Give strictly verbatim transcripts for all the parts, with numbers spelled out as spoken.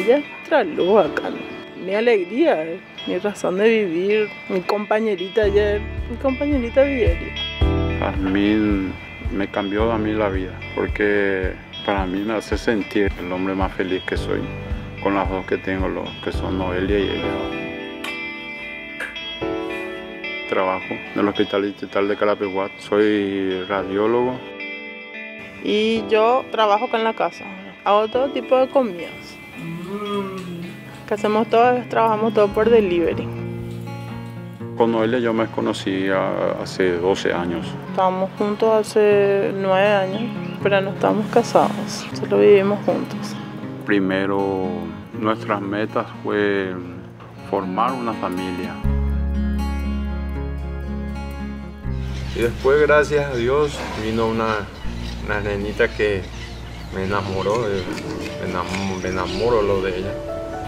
ella es nuestra luz acá, ¿no? Mi alegría, eh, mi razón de vivir, mi compañerita ayer, mi compañerita diaria. Jazmín me cambió a mí la vida, porque para mí me hace sentir el hombre más feliz que soy, con las dos que tengo, los que son Noelia y ella. Trabajo en el Hospital Distrital de Carapeguat, soy radiólogo. Y yo trabajo acá en la casa, hago todo tipo de comidas. Que hacemos todo, trabajamos todo por delivery. Con Noelia yo me conocí hace doce años. Estábamos juntos hace nueve años, pero no estamos casados, solo vivimos juntos. Primero, nuestras metas fue formar una familia. Y después, gracias a Dios, vino una, una nenita que me enamoró, de, me, enamoro, me enamoro lo de ella.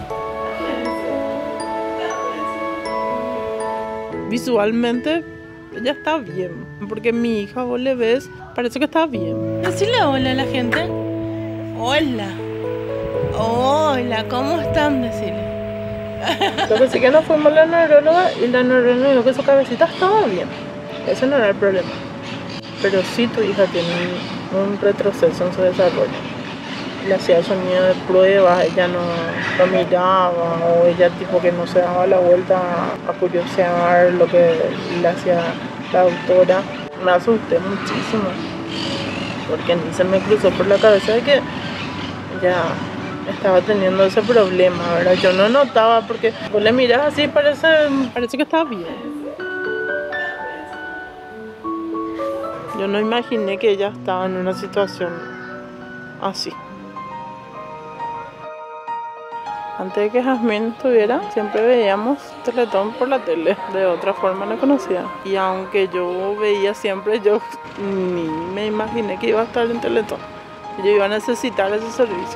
Visualmente, ella está bien, porque mi hija, vos le ves, parece que está bien. Decirle hola a la gente. Hola. Hola, ¿cómo están? Decirle. Lo que sí que nos fuimos a la neuróloga y la neuróloga dijo que su cabecita estaba bien. Ese no era el problema. Pero sí tu hija tiene un, un retroceso en su desarrollo. Le hacía sonido de pruebas, ella no lo miraba, o ella tipo que no se daba la vuelta a curiosear lo que le hacía la doctora. Me asusté muchísimo, porque ni se me cruzó por la cabeza de que ella estaba teniendo ese problema, ¿verdad? Yo no notaba, porque vos le mirás así, parece, parece que estaba bien. Yo no imaginé que ella estaba en una situación así. Antes de que Jazmín estuviera, siempre veíamos Teletón por la tele. De otra forma la conocía. Y aunque yo veía siempre, yo ni me imaginé que iba a estar en Teletón. Yo iba a necesitar ese servicio.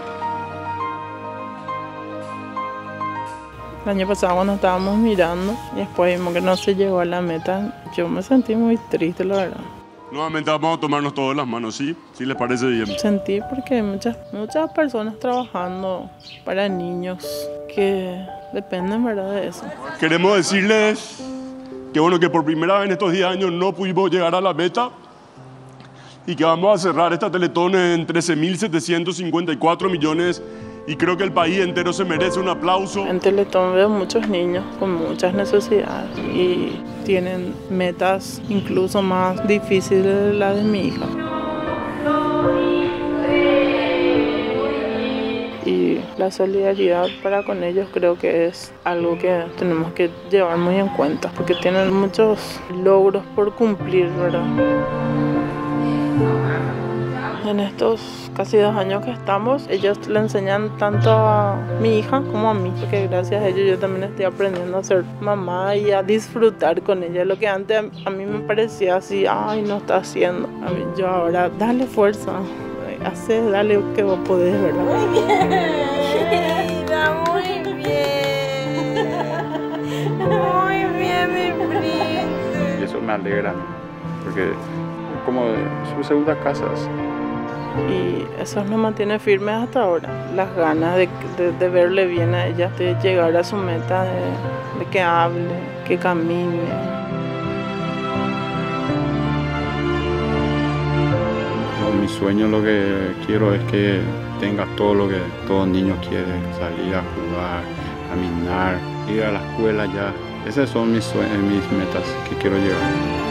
El año pasado cuando estábamos mirando y después vimos que no se llegó a la meta, yo me sentí muy triste, la verdad. Nuevamente vamos a tomarnos todas las manos, ¿sí? ¿Sí les parece bien? Sentí porque hay muchas, muchas personas trabajando para niños que dependen, ¿verdad?, de eso. Queremos decirles que, bueno, que por primera vez en estos diez años no pudimos llegar a la meta y que vamos a cerrar esta Teletón en trece mil setecientos cincuenta y cuatro millones y creo que el país entero se merece un aplauso. En Teletón veo muchos niños con muchas necesidades y tienen metas incluso más difíciles de las de mi hija. Y la solidaridad para con ellos creo que es algo que tenemos que llevar muy en cuenta, porque tienen muchos logros por cumplir, ¿verdad? En estos casi dos años que estamos, ellos le enseñan tanto a mi hija como a mí, porque gracias a ellos yo también estoy aprendiendo a ser mamá y a disfrutar con ella. Lo que antes a mí me parecía así, ay, no está haciendo. A mí, yo ahora, dale fuerza, hace, dale que vos podés, ¿verdad? Muy bien, muy bien. Muy bien, mi príncipe. Y eso me alegra, porque es como su segunda casa. Y eso nos mantiene firmes hasta ahora. Las ganas de, de, de verle bien a ella, de llegar a su meta, de, de que hable, que camine. No, mi sueño, lo que quiero es que tenga todo lo que todo niño quiere: salir a jugar, caminar, ir a la escuela ya. Esas son mis, sueños, mis metas que quiero llegar.